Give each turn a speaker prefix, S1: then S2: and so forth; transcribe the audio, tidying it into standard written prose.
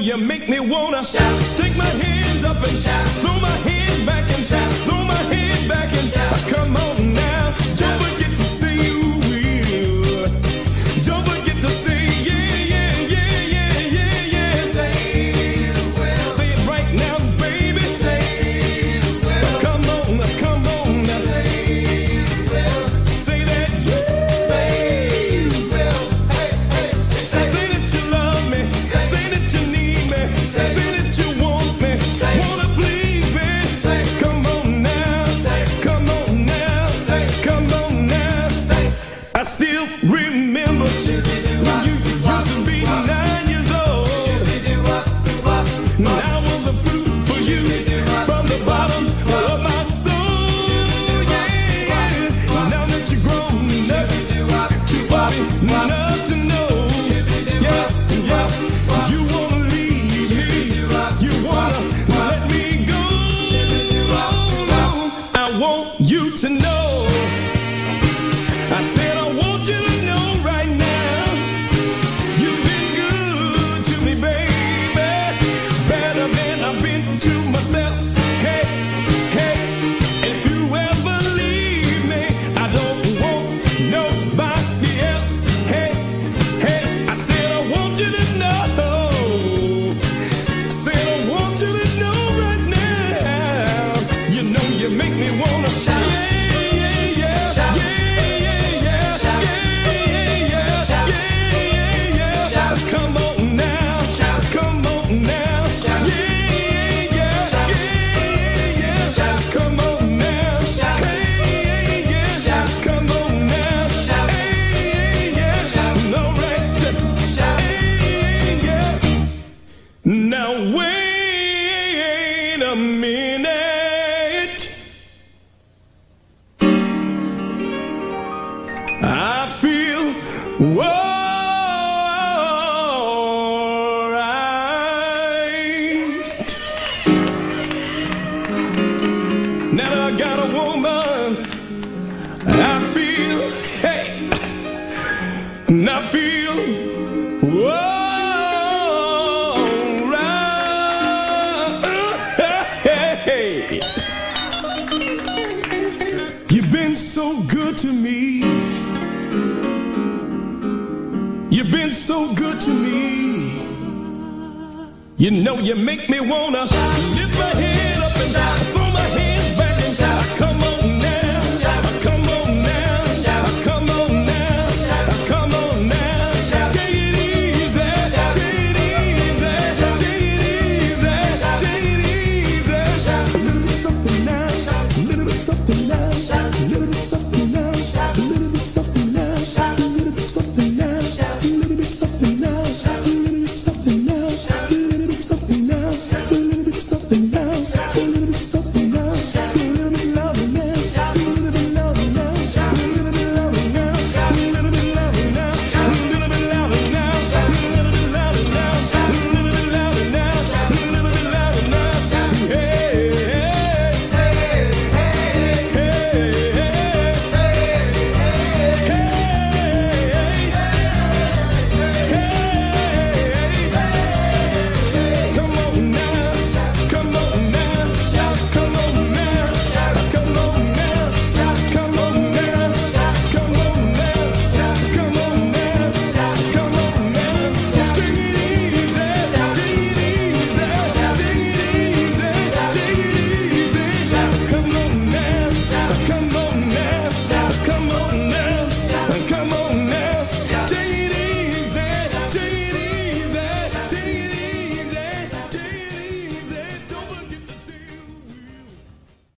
S1: you make me wanna shout. Take my hands up and shout. Throw my hands back and shout. Throw my hands back and shout. Come on now, don't forget to say you will. Don't forget to say yeah, yeah, yeah, yeah, yeah, yeah. Say you will. Say it right now, baby. Say you will. Come on, come on now. Say you will. Say that you. Say you will. Hey, hey. Say that you love me. Say that you need me. Say that you want me. Wanna please me. Come on now. Come on now. Come on now. I still remember when you used to be 9 years old. I was a fruit for you from the bottom of my soul. Yeah. Now that you're grown up, too old enough to know. Yeah, yeah. You wanna leave me. You wanna let me go. I want you to know. I said I want you to know right now. You've been good to me, baby. Better than I've been to myself. Hey, hey. If you ever leave me, I don't want nobody else. Hey, hey. I said I want you to know. Said I want you to know right now. You know you make me wanna shout. Yeah, yeah, yeah. Shout. Yeah, yeah, yeah. Shout. Yeah, yeah, yeah. Shout. Yeah, yeah, yeah. Shout. Come on now. Shout. Come on now. Shout. Yeah, yeah, yeah. Shout. Yeah, yeah, yeah. Shout. Come on now. Shout. Hey, yeah, yeah. Shout. Come on now. Shout. Hey, yeah, yeah. Shout. All right. Shout. Hey, yeah. Now wait a minute. I feel alright. Now that I got a woman, I feel, hey, and I feel alright. Hey. You've been so good to me. You've been so good to me. You know you make me wanna lift my head up and throw my head